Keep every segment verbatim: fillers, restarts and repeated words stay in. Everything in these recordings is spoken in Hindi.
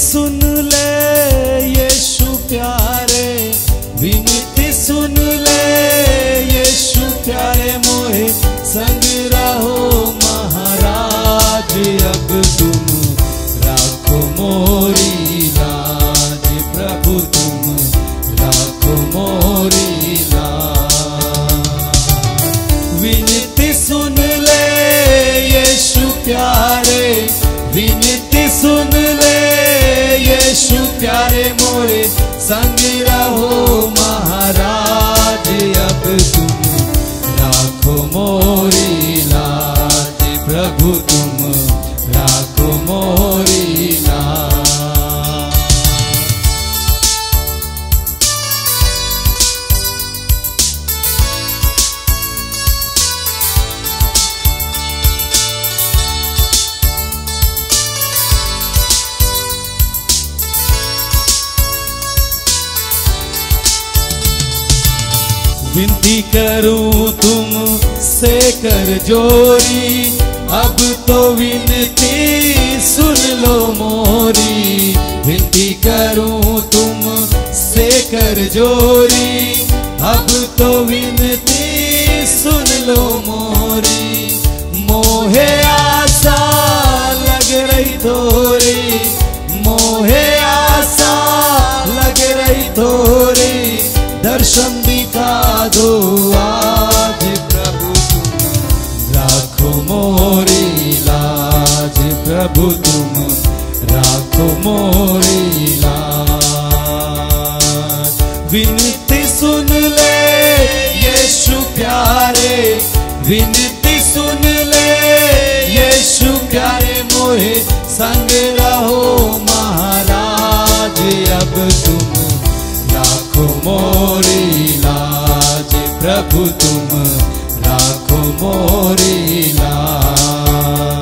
सुन ले यीशु प्यारे, विनती सुन ले यीशु प्यारे मोहे, संग रहो महाराज अब तुम, राखो मोरी लाज प्रभु तुम, राखो मोरी लाज। विनती सुन ले यीशु प्यारे, विनती सुन ले यीशु प्यारे मोरे, संग रहो महाराज अब तुम, राखो मोरी लाज प्रभु तुम, राखो मोरी लाज। विनती करूं तुम से कर जोरी, अब तो विनती सुन लो मोरी। विनती करूं तुम से कर जोरी, अब तो विनती सुन लो मोरी। मोहे आशा लग रही थोड़ी, मोहे आशा लग रही थोड़ी, दर्शन दिखा दो आज प्रभु तुम, राखो मोरी लाज प्रभु तुम, राखो मोरी लाज। विनती सुन ले यीशु प्यारे, विनती सुन ले यीशु प्यारे मोहे, संग रहो महाराज अब तुम, राखो मोरी लाज प्रभु तुम, राखो मोरी लाज।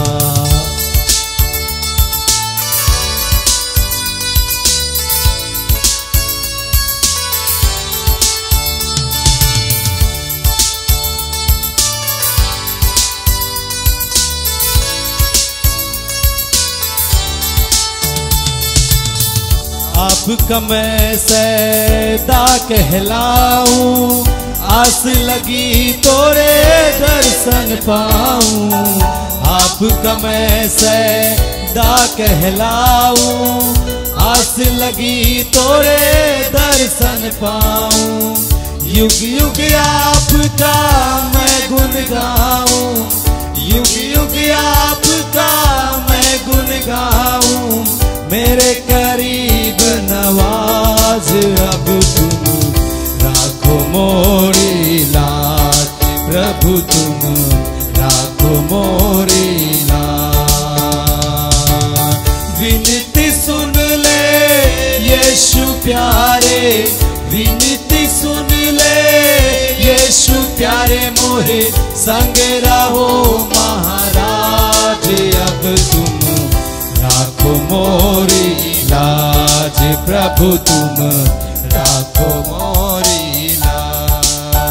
आपका मैं सैदा कहलाऊं, आस लगी तोरे दर्शन पाऊं। आपका मैं सैदा कहलाऊं, आस लगी तोरे दर्शन पाऊं। युग युग आपका मैं गुण गाऊं, युग युग आपका मैं गुण गाऊं। मेरे करीब नवाज अब तुम, राखो मोरी लाज प्रभु तुम, राखो मोरी लाज। विनती सुन ले यीशु प्यारे, विनती सुन ले यीशु प्यारे मोहे, संग रहो महाराज अब तुम, राखो मोरी लाज प्रभु तुम, राखो मोरी लाज।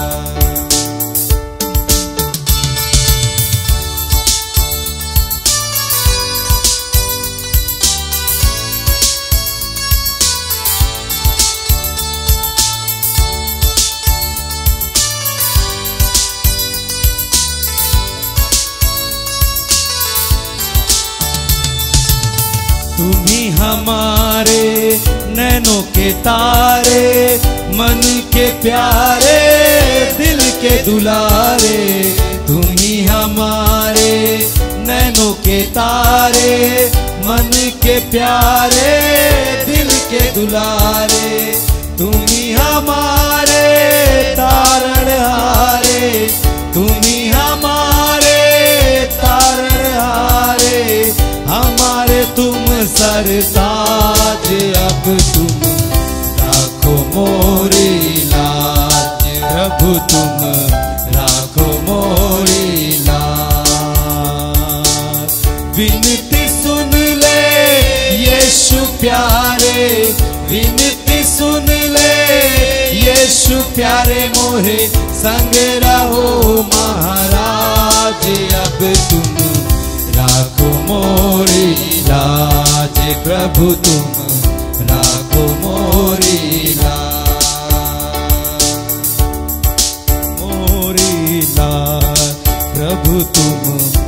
तुम्ही हमारे नैनों के तारे, मन के प्यारे दिल के दुलारे। तुम्ही हमारे नैनों के तारे, मन के प्यारे दिल के दुलारे। तुम्ही हमारे तारणहारे, तुम्ही हमारे तारणहारे। हमारे तुम सरताज अब तुम, राखो मोरी लाज प्रभु तुम, राखो मोरी लाज। विनती सुन ले यीशु प्यारे, विनती सुन ले यीशु प्यारे मोहे, संग रहो महाराज अब तुम, राखो मोरी लाज प्रभु प्रभु तुम राखो मोरी लाज, मोरी लाज प्रभु तुम